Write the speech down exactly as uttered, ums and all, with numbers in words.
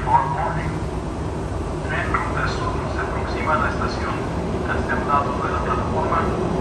Fort Morning. Tren Ruta Sur se aproxima a la estación. Hasta un lado de la plataforma.